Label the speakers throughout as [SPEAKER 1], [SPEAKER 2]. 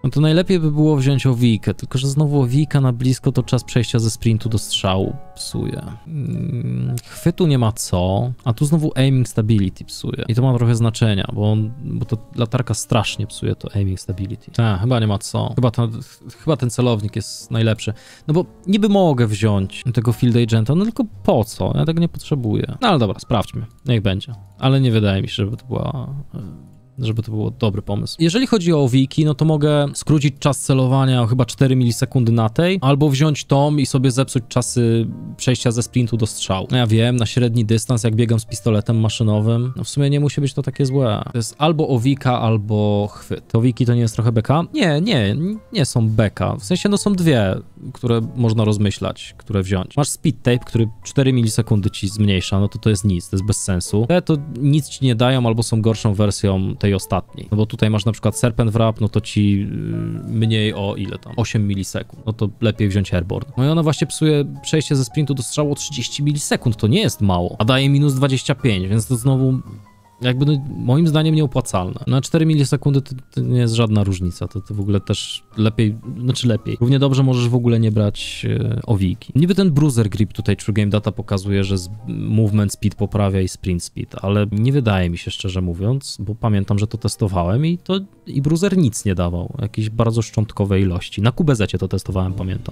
[SPEAKER 1] No to najlepiej by było wziąć owijkę, tylko że znowu owijka na blisko to czas przejścia ze sprintu do strzału psuje. Chwytu nie ma co, a tu znowu aiming stability psuje. I to ma trochę znaczenia, bo to latarka strasznie psuje to aiming stability. Chyba nie ma co. Chyba ten celownik jest najlepszy. No bo niby mogę wziąć tego field agenta, no tylko po co? Ja tego nie potrzebuję. No ale dobra, sprawdźmy. Niech będzie. Ale nie wydaje mi się, żeby to był dobry pomysł. Jeżeli chodzi o owijki, no to mogę skrócić czas celowania o chyba 4 milisekundy na tej, albo wziąć tom i sobie zepsuć czasy przejścia ze sprintu do strzału. No ja wiem, na średni dystans, jak biegam z pistoletem maszynowym, no w sumie nie musi być to takie złe. To jest albo owika, albo chwyt. Owiki to nie jest trochę beka? Nie są beka. W sensie, no są dwie, które można rozmyślać, które wziąć. Masz speed tape, który 4 milisekundy ci zmniejsza, no to jest nic, to jest bez sensu. Te to nic ci nie dają, albo są gorszą wersją tej ostatniej. No bo tutaj masz na przykład Serpent Wrap, no to ci mniej o ile tam? 8 milisekund. No to lepiej wziąć Airborne. No i ona właśnie psuje przejście ze sprintu do strzału o 30 milisekund. To nie jest mało. A daje minus 25, więc to znowu jakby no, moim zdaniem nieopłacalne. Na 4 milisekundy to nie jest żadna różnica. To w ogóle też lepiej. Równie dobrze możesz w ogóle nie brać owijki. Niby ten bruiser grip tutaj True Game Data pokazuje, że movement speed poprawia i sprint speed, ale nie wydaje mi się, szczerze mówiąc, bo pamiętam, że to testowałem i bruiser nic nie dawał. Jakieś bardzo szczątkowe ilości. Na QBZ-cie to testowałem, pamiętam.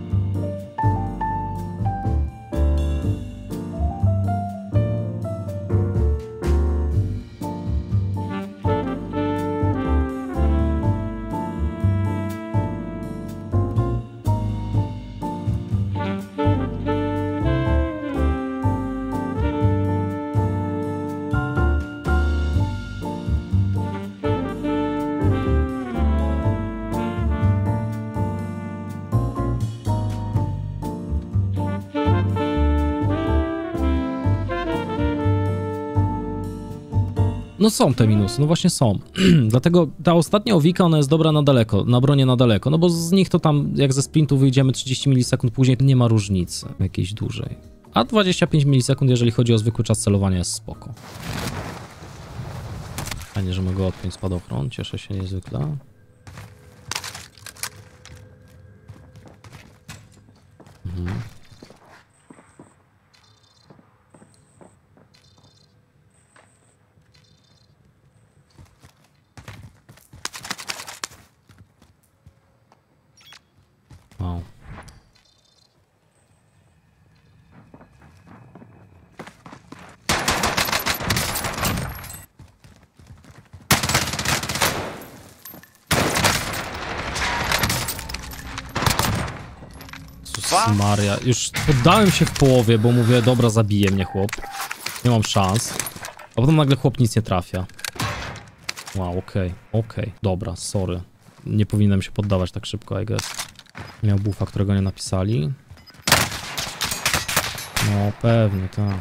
[SPEAKER 1] No są te minusy, no właśnie są. Dlatego ta ostatnia owika, ona jest dobra na daleko, na bronie na daleko, no bo z nich to tam, jak ze sprintu wyjdziemy 30 milisekund później, to nie ma różnicy jakiejś dłużej. A 25 milisekund, jeżeli chodzi o zwykły czas celowania, jest spoko. Fajnie, że mogę odpiąć spadochron, cieszę się niezwykle. Wow. Jezus Maria, już poddałem się w połowie, bo mówię, dobra, zabije mnie chłop. Nie mam szans. A potem nagle chłop nic nie trafia. Wow, okej, dobra, sorry. Nie powinienem się poddawać tak szybko, I guess. Miał buffa, którego nie napisali. No, pewnie, tak.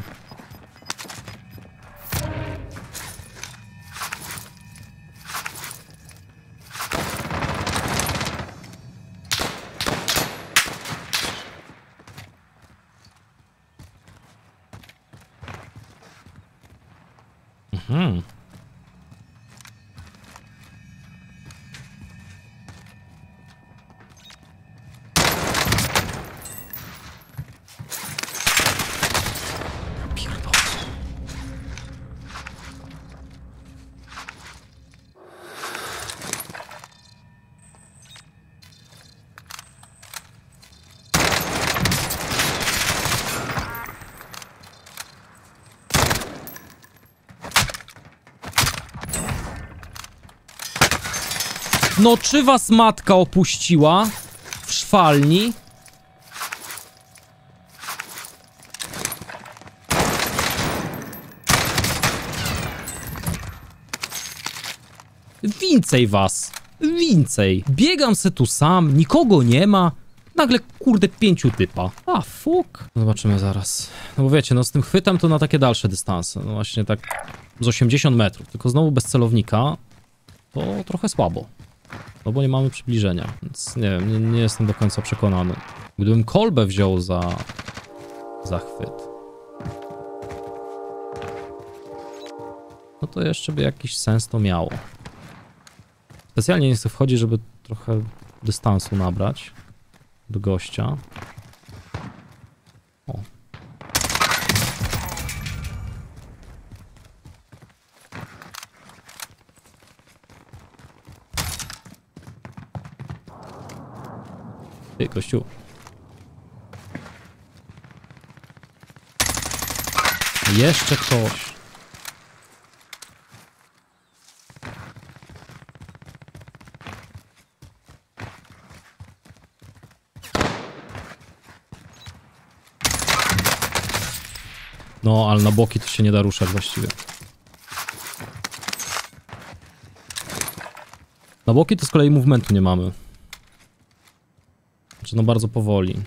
[SPEAKER 1] No czy was matka opuściła w szwalni? Więcej was. Więcej. Biegam se tu sam, nikogo nie ma. Nagle, kurde, 5 typa. A, fuck. Zobaczymy zaraz. No bo wiecie, no z tym chwytem to na takie dalsze dystanse. No właśnie tak z 80 metrów. Tylko znowu bez celownika to trochę słabo. No bo nie mamy przybliżenia, więc nie wiem, nie jestem do końca przekonany. Gdybym kolbę wziął za chwyt, no to jeszcze by jakiś sens to miało. Specjalnie nie chcę wchodzić, żeby trochę dystansu nabrać do gościa. O. Ty, gościu. Jeszcze ktoś. No, ale na boki to się nie da ruszać właściwie. Na boki to z kolei movementu nie mamy. Znaczy, no bardzo powoli.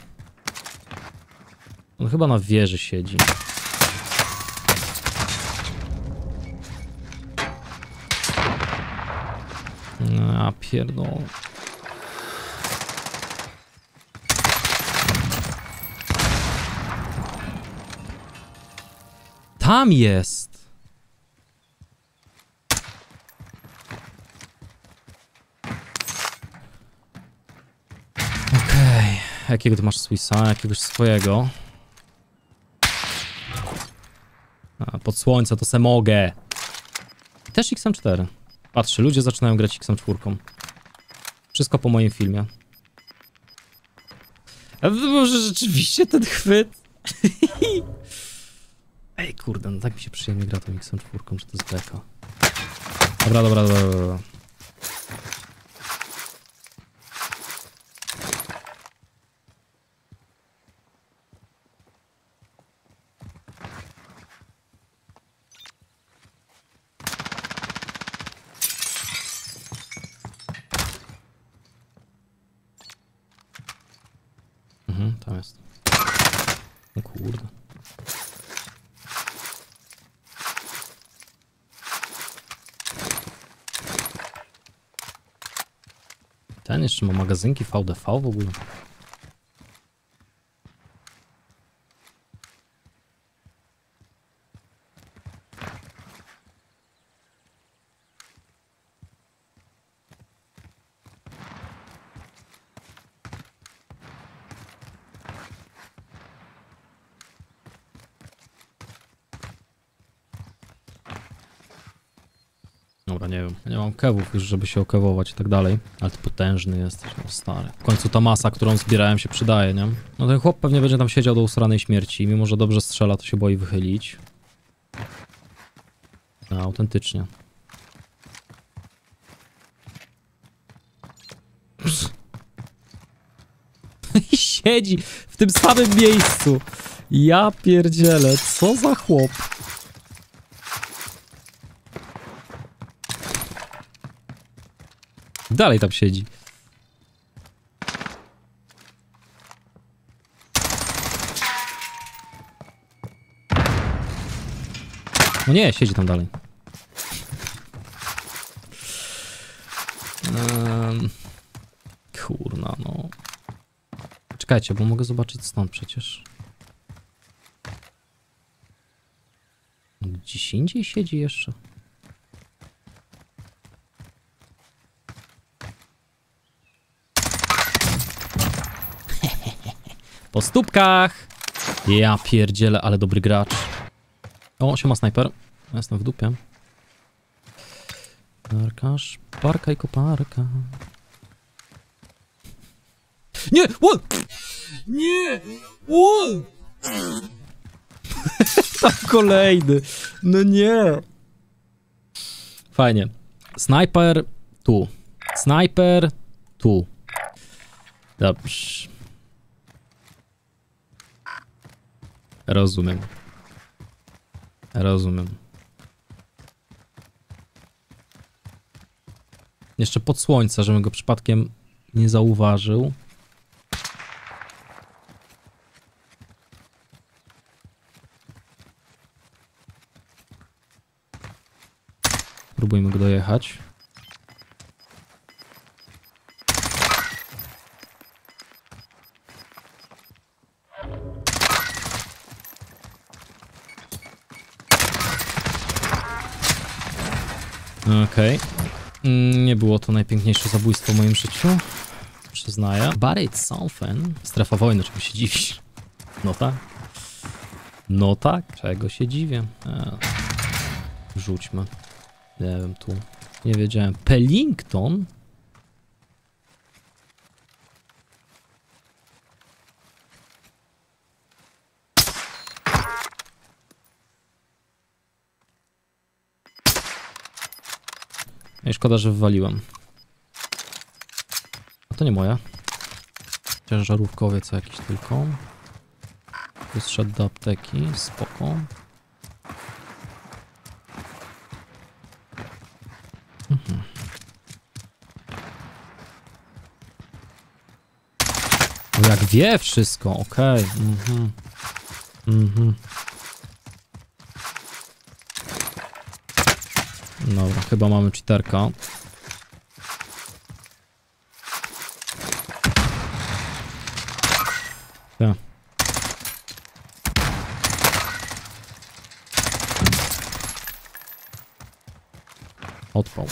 [SPEAKER 1] On chyba na wieży siedzi. A pierdolę. Tam jest! Okej. Jakiego ty masz Swissa? Jakiegoś swojego? A, pod słońce to se mogę. Też XM4. Patrzcie, ludzie zaczynają grać XM4. Wszystko po moim filmie. A to może rzeczywiście ten chwyt? Ej, kurde, no tak mi się przyjemnie gra tą XM4, czy to jest beka. Dobra, dobra, dobra, dobra. Tam jest. O kurde. Ten jeszcze ma magazynki VDV w ogóle. Dobra, nie wiem. Ja nie mam kewów już, żeby się okewować i tak dalej. Ale ty potężny jesteś, no stary. W końcu ta masa, którą zbierałem, się przydaje, nie? No ten chłop pewnie będzie tam siedział do usranej śmierci. Mimo że dobrze strzela, to się boi wychylić. No, autentycznie. I siedzi w tym samym miejscu. Ja pierdzielę, co za chłop. Dalej tam siedzi. No nie, siedzi tam dalej. Kurna, no. Czekajcie, bo mogę zobaczyć stąd przecież. Gdzieś indziej siedzi jeszcze. Po stópkach! Ja pierdzielę, ale dobry gracz. O, siema snajper. Ja jestem w dupie. Parkarz, parka i koparka. Nie! What? Nie! What? Tam kolejny. No nie. Fajnie. Snajper tu. Snajper tu. Dobrze. Rozumiem. Rozumiem. Jeszcze pod słońce, żebym go przypadkiem nie zauważył. Próbujmy go dojechać. Okej. Nie było to najpiękniejsze zabójstwo w moim życiu. Przyznaję. But it's something. Strefa wojny, czego się dziwisz? No tak. No tak, czego się dziwię. Rzućmy. Nie wiem, tu. Nie wiedziałem. Pellington? I szkoda, że wywaliłem. A to nie moja. Ciężarówkowiec jakiś tylko. Zszedł do apteki. Spoko. O, jak wie wszystko, okej. Dobra, chyba mamy cheaterka. Ja. Odpał.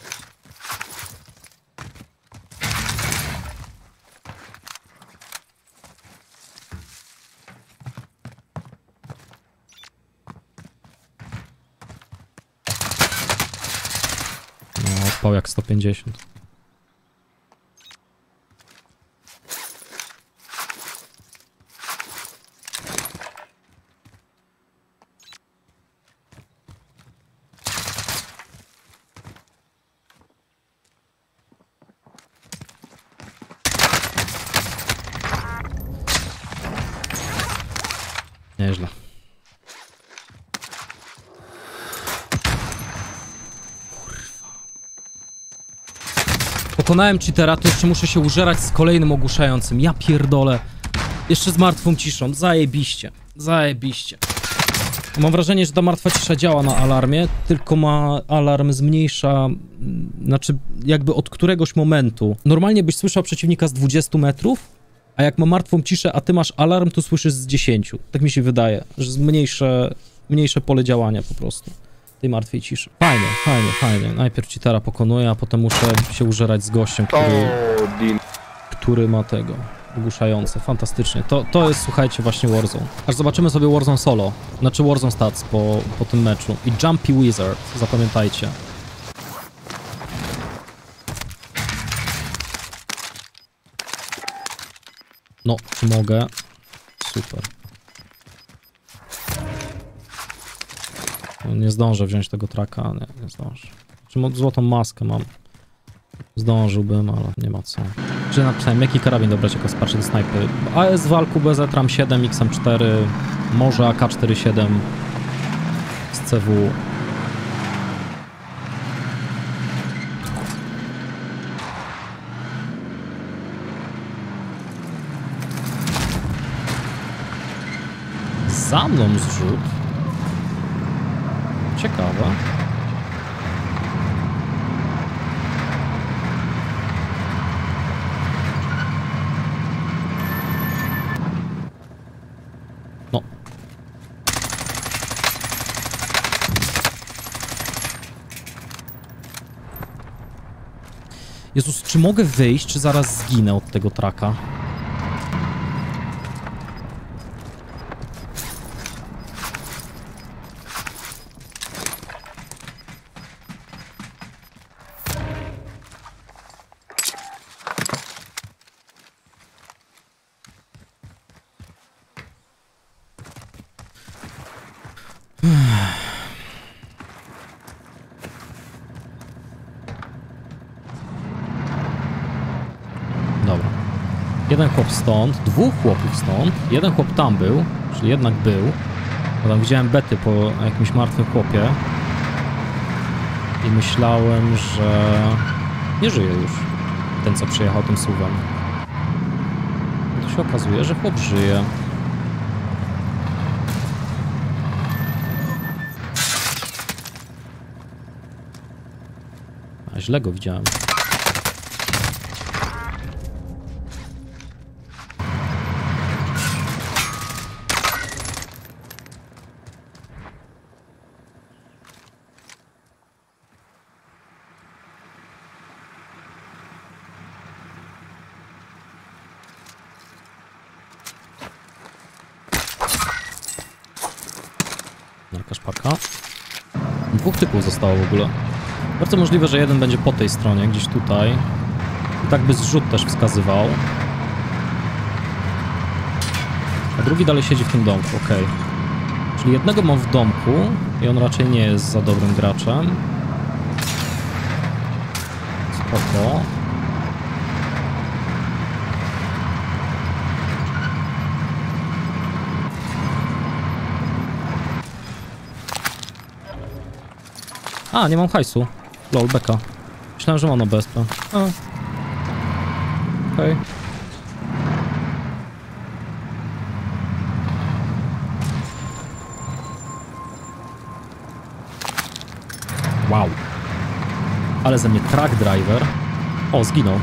[SPEAKER 1] No, odpał jak 150. Nieźle. Pokonałem cheatera, to jeszcze muszę się użerać z kolejnym ogłuszającym. Ja pierdolę. Jeszcze z martwą ciszą. Zajebiście. Zajebiście. Mam wrażenie, że ta martwa cisza działa na alarmie, tylko ma alarm zmniejsza, znaczy jakby od któregoś momentu. Normalnie byś słyszał przeciwnika z 20 metrów, a jak ma martwą ciszę, a ty masz alarm, to słyszysz z 10. Tak mi się wydaje, że mniejsze pole działania po prostu tej martwej ciszy. Fajnie, fajnie, fajnie. Najpierw cheatera pokonuję, a potem muszę się użerać z gościem, który ma tego ogłuszające. Fantastycznie. To jest, słuchajcie, właśnie Warzone. Aż zobaczymy sobie Warzone solo. Znaczy Warzone stats po tym meczu. I Jumpy Wizard, zapamiętajcie. No, czy mogę? Super. No, nie zdążę wziąć tego traka, nie zdążę. Czy złotą maskę mam? Zdążyłbym, ale nie ma co. Czy napisałem, jaki karabin dobrać jako wsparcie do snajpy? AS Walku BZ RAM 7, XM4, może AK-47 z CW. Za mną zrzut. Ciekawe. No. Jezus, czy mogę wyjść, czy zaraz zginę od tego traka? Dobra. Jeden chłop stąd, dwóch chłopów stąd, jeden chłop tam był, czyli jednak był, bo tam widziałem bety po jakimś martwym chłopie i myślałem, że nie żyje już ten, co przyjechał tym suwem. To się okazuje, że chłop żyje. A źle go widziałem. Paka. 2 typów zostało w ogóle. Bardzo możliwe, że jeden będzie po tej stronie, gdzieś tutaj. I tak by zrzut też wskazywał. A drugi dalej siedzi w tym domku, okej. Czyli jednego mam w domku i on raczej nie jest za dobrym graczem. Spoko. A, nie mam hajsu. Lol, beka. Myślałem, że mam na BSP. Okej. Wow. Ale ze mnie truck driver. O, zginął.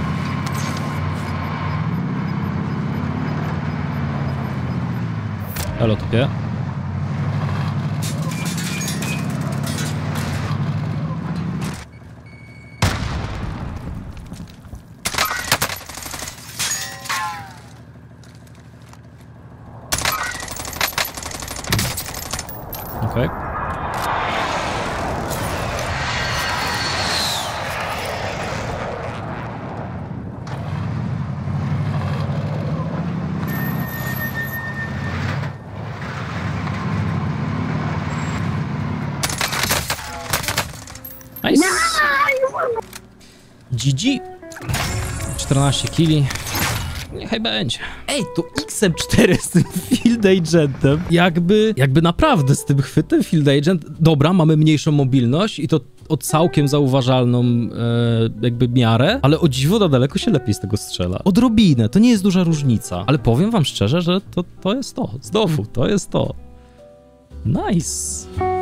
[SPEAKER 1] Elo, topie. Okej. Nice. GG. 14 kili. Niechaj będzie. Ej, to XM4 z tym Field Agentem. Jakby naprawdę z tym chwytem Field Agent. Dobra, mamy mniejszą mobilność i to o całkiem zauważalną jakby miarę, ale o dziwo na daleko się lepiej z tego strzela. Odrobinę, to nie jest duża różnica, ale powiem wam szczerze, że to jest to. Znowu, to jest to. Nice.